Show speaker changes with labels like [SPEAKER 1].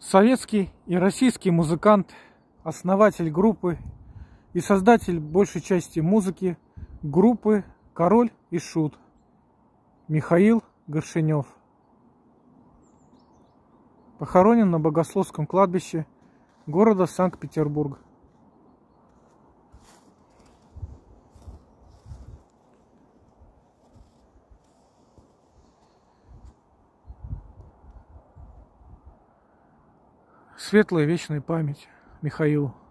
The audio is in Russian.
[SPEAKER 1] Советский и российский музыкант, основатель группы и создатель большей части музыки группы «Король и Шут» Михаил Горшенев. Похоронен на Богословском кладбище города Санкт-Петербург. Светлая вечная память Михаилу.